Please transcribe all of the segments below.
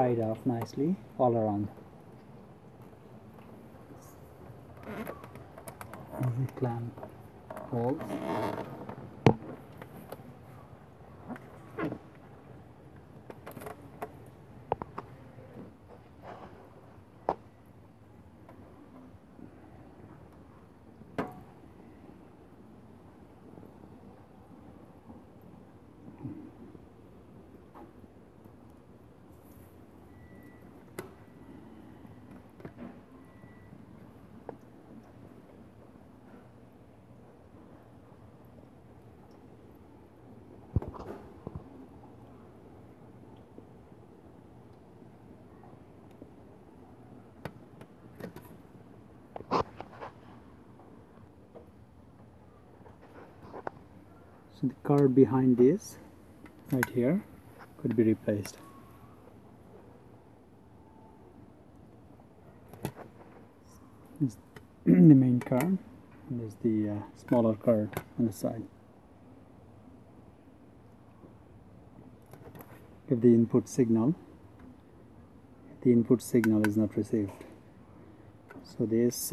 dried off nicely all around. Easy clamp holes. So the card behind this, right here, could be replaced. This is the main card, and there's the smaller card on the side. If the input signal is not received, so this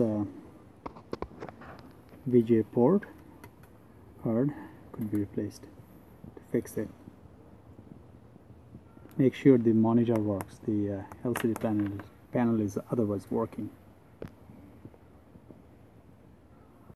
VGA port card could be replaced to fix it. Make sure the monitor works, the LCD panel is otherwise working.